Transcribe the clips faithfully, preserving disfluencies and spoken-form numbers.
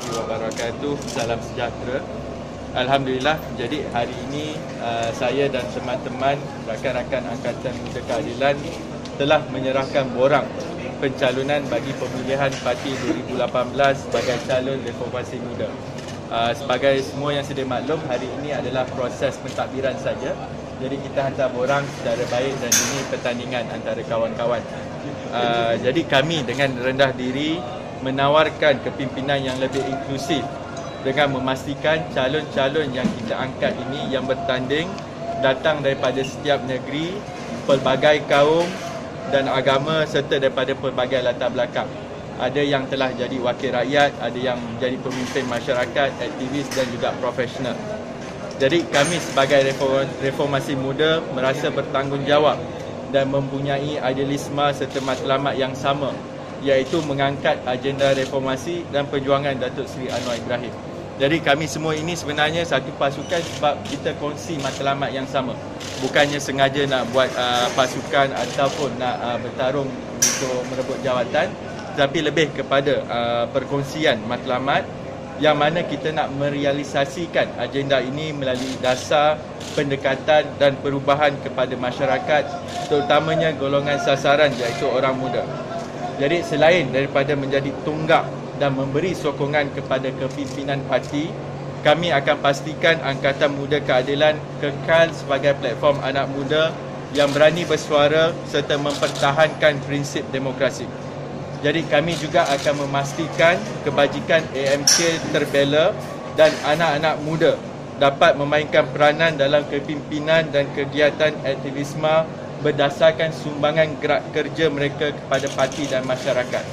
warahmatullahi wabarakatuh. Salam sejahtera. Alhamdulillah, jadi hari ini uh, saya dan teman-teman rakan-rakan Angkatan Muda Keadilan telah menyerahkan borang pencalonan bagi pemilihan Parti dua ribu lapan belas sebagai calon Reformasi Muda. Uh, sebagai semua yang sedia maklum, hari ini adalah proses pentadbiran saja. Jadi kita hantar borang secara baik dan ini pertandingan antara kawan-kawan. Uh, jadi kami dengan rendah diri menawarkan kepimpinan yang lebih inklusif dengan memastikan calon-calon yang kita angkat ini yang bertanding datang daripada setiap negeri, pelbagai kaum dan agama serta daripada pelbagai latar belakang. Ada yang telah jadi wakil rakyat, ada yang menjadi pemimpin masyarakat, aktivis dan juga profesional. Jadi kami sebagai Reformasi Muda merasa bertanggungjawab dan mempunyai idealisme serta matlamat yang sama, iaitu mengangkat agenda reformasi dan perjuangan Datuk Seri Anwar Ibrahim. Jadi kami semua ini sebenarnya satu pasukan sebab kita kongsi matlamat yang sama. Bukannya sengaja nak buat uh, pasukan ataupun nak uh, bertarung untuk merebut jawatan, tetapi lebih kepada uh, perkongsian matlamat yang mana kita nak merealisasikan agenda ini melalui dasar pendekatan dan perubahan kepada masyarakat, terutamanya golongan sasaran iaitu orang muda. Jadi selain daripada menjadi tunggak dan memberi sokongan kepada kepimpinan parti, kami akan pastikan Angkatan Muda Keadilan kekal sebagai platform anak muda yang berani bersuara serta mempertahankan prinsip demokrasi. Jadi kami juga akan memastikan kebajikan A M K terbela dan anak-anak muda dapat memainkan peranan dalam kepimpinan dan kegiatan aktivisme berdasarkan sumbangan gerak kerja mereka kepada parti dan masyarakat.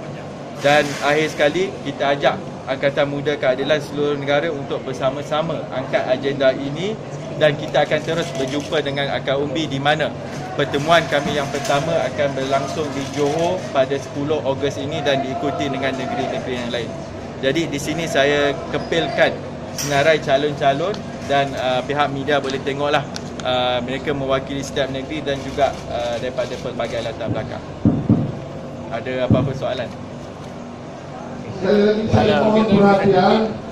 Dan akhir sekali, kita ajak Angkatan Muda Keadilan seluruh negara untuk bersama-sama angkat agenda ini dan kita akan terus berjumpa dengan akar umbi di mana pertemuan kami yang pertama akan berlangsung di Johor pada sepuluh Ogos ini dan diikuti dengan negeri-negeri yang lain. Jadi di sini saya kepilkan senarai calon-calon dan uh, pihak media boleh tengoklah uh, mereka mewakili setiap negeri dan juga uh, daripada pelbagai latar belakang. Ada apa-apa soalan? Sekali lagi saya mohon perhatian.